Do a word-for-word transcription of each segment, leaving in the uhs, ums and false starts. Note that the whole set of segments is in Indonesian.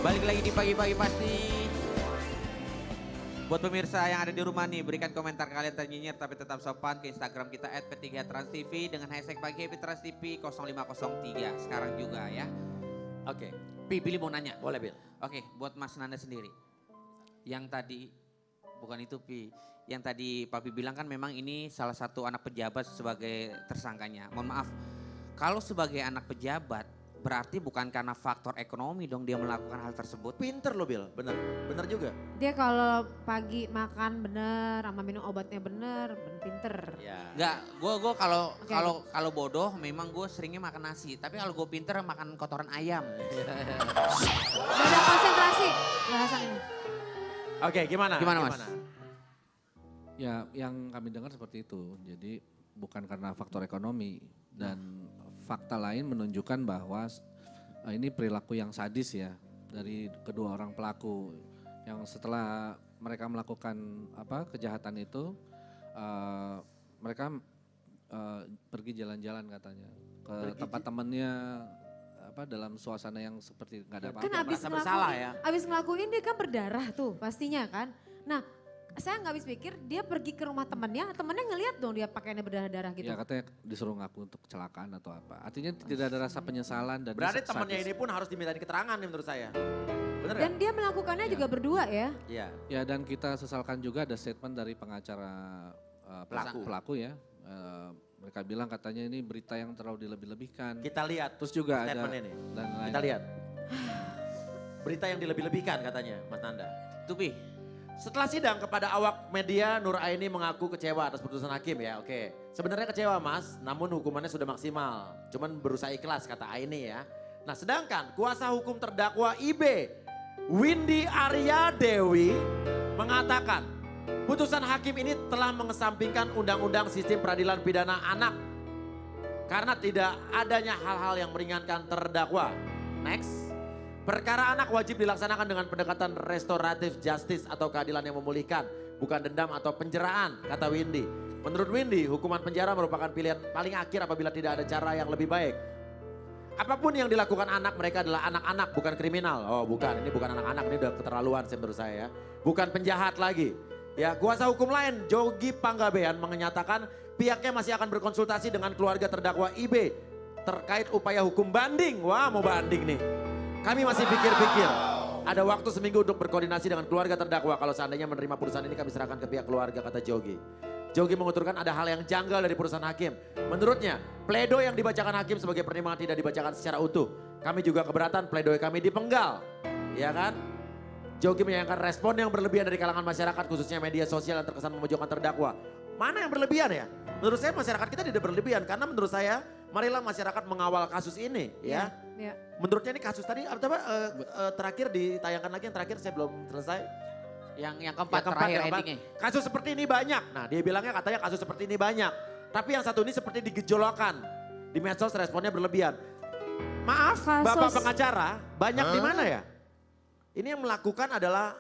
Balik lagi di pagi-pagi pasti. Buat pemirsa yang ada di rumah nih, berikan komentar kalian ternyinyir tapi tetap sopan ke Instagram kita at P tiga Trans T V dengan hashtag pagi happy Trans T V nol lima nol tiga sekarang juga ya. Oke, Pi, Billy mau nanya. Boleh, Bil. Oke, buat Mas Nanda sendiri. Yang tadi, bukan itu Pi, yang tadi Papi bilang kan memang ini salah satu anak pejabat sebagai tersangkanya. Mohon maaf, kalau sebagai anak pejabat berarti bukan karena faktor ekonomi dong dia melakukan hal tersebut. Pinter loh Bil, bener, bener juga. Dia kalau pagi makan bener, sama minum obatnya bener, bener pinter. Ya. Enggak, gue gua kalau Oke. kalau kalau bodoh memang gue seringnya makan nasi. Tapi kalau gue pinter makan kotoran ayam. Gak ada konsentrasi bahasan ini. Oke, gimana? Gimana, Mas? Ya yang kami dengar seperti itu. Jadi bukan karena faktor ekonomi dan fakta lain menunjukkan bahwa eh, ini perilaku yang sadis ya dari kedua orang pelaku yang setelah mereka melakukan apa kejahatan itu eh, mereka eh, pergi jalan-jalan katanya ke Pergi tempat j- temannya apa dalam suasana yang seperti nggak ada Ya, apa-apa. Kan abis merasa bersalah ngelakuin, ya. abis ngelakuin dia kan berdarah tuh pastinya kan. Nah saya nggak habis pikir dia pergi ke rumah temannya, temannya ngeliat dong dia pakaiannya berdarah-darah gitu. Ya katanya disuruh ngaku untuk kecelakaan atau apa. Artinya tidak ada rasa penyesalan dan Berarti dia temannya sadis. ini pun harus dimintain keterangan nih menurut saya. Bener Dan gak? dia melakukannya Ya. juga berdua ya. Iya. Ya dan kita sesalkan juga ada statement dari pengacara uh, Pelaku. pelaku ya. Uh, mereka bilang katanya ini berita yang terlalu dilebih-lebihkan. Kita lihat Terus juga ada statement ini. dan lain. Kita lihat. Berita yang dilebih-lebihkan katanya Mas Nanda. Tuh Pi, Setelah sidang kepada awak media, Nur Aini mengaku kecewa atas putusan hakim ya. Oke, sebenarnya kecewa Mas, namun hukumannya sudah maksimal. Cuman berusaha ikhlas kata Aini ya. Nah sedangkan kuasa hukum terdakwa I B, Windy Arya Dewi mengatakan putusan hakim ini telah mengesampingkan undang-undang sistem peradilan pidana anak. Karena tidak adanya hal-hal yang meringankan terdakwa. Next. Perkara anak wajib dilaksanakan dengan pendekatan restoratif justice atau keadilan yang memulihkan. Bukan dendam atau penjeraan, kata Windy. Menurut Windy, hukuman penjara merupakan pilihan paling akhir apabila tidak ada cara yang lebih baik. Apapun yang dilakukan anak mereka adalah anak-anak bukan kriminal. Oh bukan, ini bukan anak-anak, ini udah keterlaluan sih menurut saya ya. Bukan penjahat lagi. Ya, kuasa hukum lain Jogi Panggabean menyatakan pihaknya masih akan berkonsultasi dengan keluarga terdakwa I B terkait upaya hukum banding. Wah mau banding nih. Kami masih pikir-pikir. Ada waktu seminggu untuk berkoordinasi dengan keluarga terdakwa. Kalau seandainya menerima putusan ini kami serahkan ke pihak keluarga, kata Jogi. Jogi menguturkan ada hal yang janggal dari putusan hakim. Menurutnya, pledoi yang dibacakan hakim sebagai pertimbangan tidak dibacakan secara utuh. Kami juga keberatan pledoi kami dipenggal. Ya kan? Jogi menyayangkan respon yang berlebihan dari kalangan masyarakat khususnya media sosial yang terkesan memojokkan terdakwa. Mana yang berlebihan ya? Menurut saya masyarakat kita tidak berlebihan karena menurut saya marilah masyarakat mengawal kasus ini ya. Ya. Menurutnya ini kasus tadi apa, apa eh, eh, terakhir ditayangkan lagi yang terakhir saya belum selesai. yang yang keempat, Yang keempat, terakhir yang keempat. endingnya. Kasus seperti ini banyak. Nah dia bilangnya katanya kasus seperti ini banyak. Tapi yang satu ini seperti digejolakkan. Di medsos responnya berlebihan. Maaf Kasus- Bapak pengacara banyak di mana ya? Ini yang melakukan adalah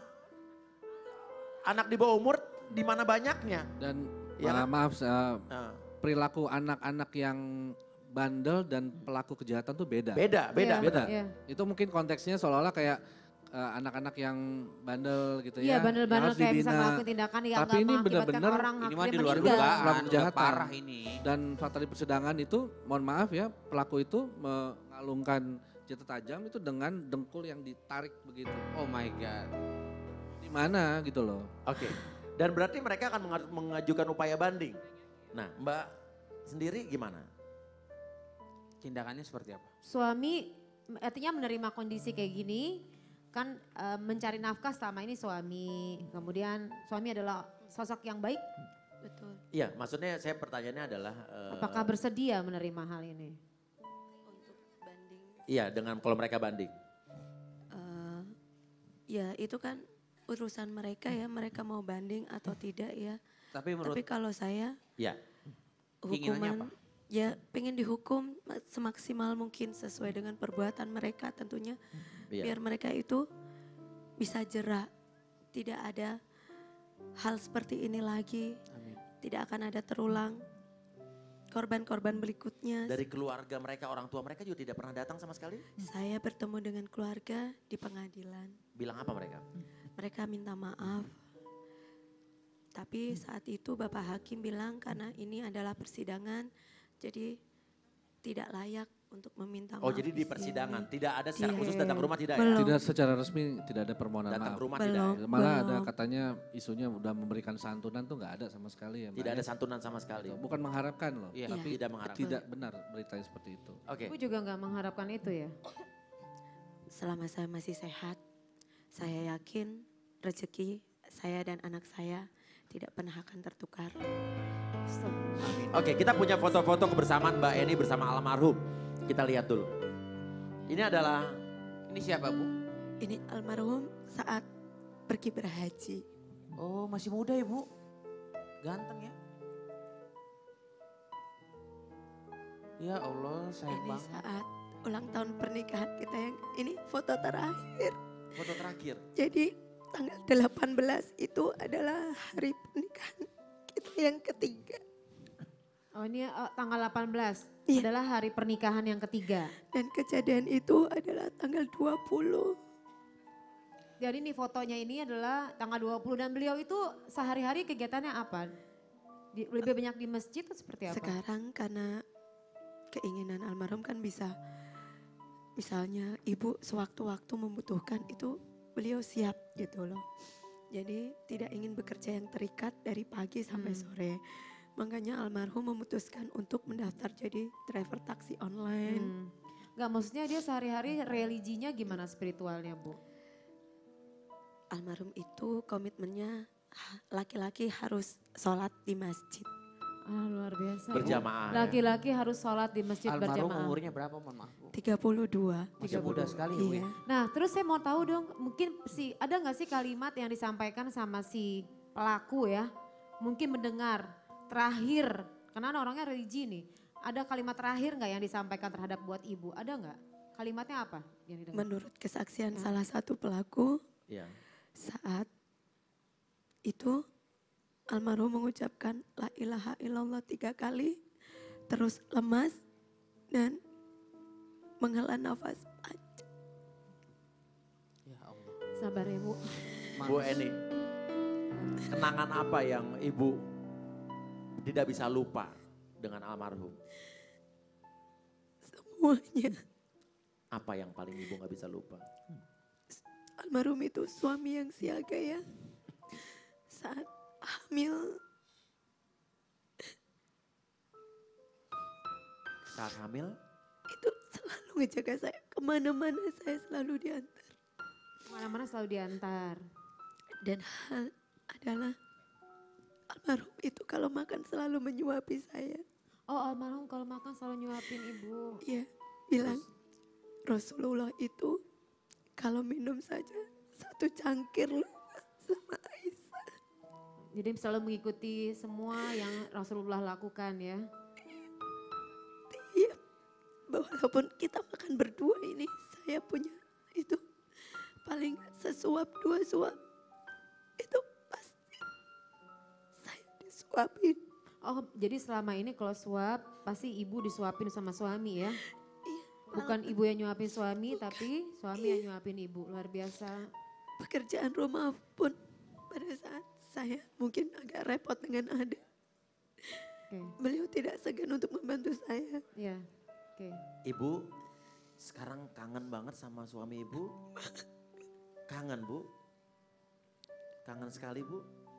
anak di bawah umur di mana banyaknya. Dan Ya uh, kan? maaf uh, Nah, perilaku anak-anak yang bandel dan pelaku kejahatan tuh beda. beda, beda. Iya, Beda. iya. Itu mungkin konteksnya seolah-olah kayak uh, anak-anak yang bandel gitu Iya ya. yang bandel-bandel harus kayak bisa dibina. ngelakuin tindakan yang Tapi gak ini mengakibatkan benar-benar orang Ini mah akhirnya di luar meninggal. dugaan, Pelaku udah kejahatan. parah ini. Dan fakta di persidangan itu, mohon maaf ya, pelaku itu mengalungkan senjata tajam itu dengan dengkul yang ditarik begitu. Oh my God. Di mana gitu loh. Oke. Dan berarti mereka akan menga- mengajukan upaya banding. Nah Mbak sendiri gimana? Tindakannya seperti apa? Suami artinya menerima kondisi kayak gini kan eh, mencari nafkah selama ini suami. Kemudian suami adalah sosok yang baik. Betul. Iya maksudnya saya pertanyaannya adalah. eh, Apakah bersedia menerima hal ini? Untuk banding, Iya dengan kalau mereka banding. eh, ya itu kan urusan mereka ya, mereka mau banding atau tidak ya. Tapi menurut Tapi kalau saya Iya. Keinginannya hukuman ya pengen dihukum semaksimal mungkin sesuai dengan perbuatan mereka tentunya. Iya. Biar mereka itu bisa jera. Tidak ada hal seperti ini lagi. Amin. Tidak akan ada terulang. korban-korban berikutnya. Dari keluarga mereka, orang tua mereka juga tidak pernah datang sama sekali? Saya bertemu dengan keluarga di pengadilan. Bilang apa mereka? Mereka minta maaf. Tapi saat itu Bapak Hakim bilang karena ini adalah persidangan, jadi tidak layak untuk meminta Oh maaf. jadi di sini. persidangan, tidak ada secara Iya. khusus datang ke rumah tidak ya? Belum. Tidak secara resmi tidak ada permohonan Datang maaf. ke rumah Belum. tidak ya? Malah ada Belum. katanya isunya udah memberikan santunan tuh nggak ada sama sekali ya Mbak. Tidak ya. ada santunan sama sekali. Bukan mengharapkan loh, Iya. tapi Tidak mengharapkan. tidak benar beritanya seperti itu. Oke. Ibu juga nggak mengharapkan itu ya? Selama saya masih sehat, saya yakin rezeki saya dan anak saya tidak pernah akan tertukar. Oke, kita punya foto-foto kebersamaan Mbak Eni bersama almarhum. Kita lihat dulu. Ini adalah Ini siapa Bu? Ini almarhum saat pergi berhaji. Oh masih muda ya Bu? Ganteng ya? Ya Allah sayang Ini banget. saat ulang tahun pernikahan kita yang ini foto terakhir. foto terakhir. Jadi tanggal delapan belas itu adalah hari pernikahan kita yang ketiga. Oh ini eh, tanggal delapan belas Iya. adalah hari pernikahan yang ketiga. Dan kejadian itu adalah tanggal dua puluh. Jadi nih fotonya ini adalah tanggal dua puluh dan beliau itu sehari-hari kegiatannya apa? Di- lebih banyak di masjid atau seperti apa? Sekarang karena keinginan almarhum kan bisa, misalnya ibu sewaktu-waktu membutuhkan itu beliau siap gitu loh. Jadi tidak ingin bekerja yang terikat dari pagi sampai Hmm. sore. Makanya almarhum memutuskan untuk mendaftar jadi driver taksi online. Hmm. Gak maksudnya dia sehari-hari religinya gimana spiritualnya Bu? Almarhum itu komitmennya ha- laki-laki harus sholat di masjid. Ah luar biasa. Bu. Berjamaah ya. Laki-laki harus sholat di masjid Almarhum berjamaah. umurnya berapa mohon maaf Bu? tiga puluh dua. Masih muda sekali ya Bu ya? Iya. Nah terus saya mau tahu dong mungkin si ada nggak sih kalimat yang disampaikan sama si pelaku ya? Mungkin mendengar terakhir, karena orangnya religi nih. Ada kalimat terakhir nggak yang disampaikan terhadap buat ibu? Ada nggak? Kalimatnya apa yang didengar? Menurut kesaksian Hmm. salah satu pelaku, Iya. saat itu almarhum mengucapkan la ilaha illallah tiga kali, terus lemas dan menghela nafas panjang. Ya Allah. Sabar ya Bu. Bu Eni, kenangan apa yang ibu tidak bisa lupa dengan almarhum? Semuanya. Apa yang paling ibu nggak bisa lupa? Almarhum itu suami yang siaga ya. Saat hamil, Saat hamil, itu selalu ngejaga saya. Kemana-mana saya selalu diantar. Mana-mana selalu diantar. Dan hal adalah almarhum itu kalau makan selalu menyuapi saya. Oh almarhum kalau makan selalu nyuapin ibu. Iya, bilang Rasulullah itu kalau minum saja satu cangkir loh sama Aisyah. Jadi selalu mengikuti semua yang Rasulullah lakukan ya. Iya, walaupun kita makan berdua ini saya punya itu paling sesuap dua suap itu pasti saya disuapin. Oh jadi selama ini kalau suap pasti ibu disuapin sama suami ya? Iya, Bukan ibu yang nyuapin suami tapi suami yang nyuapin ibu. Luar biasa. pekerjaan rumah pun pada saat saya mungkin agak repot dengan adik. Oke, Beliau tidak segan untuk membantu saya. ya. Oke. ibu sekarang kangen banget sama suami ibu? Kangen Bu? Kangen sekali Bu?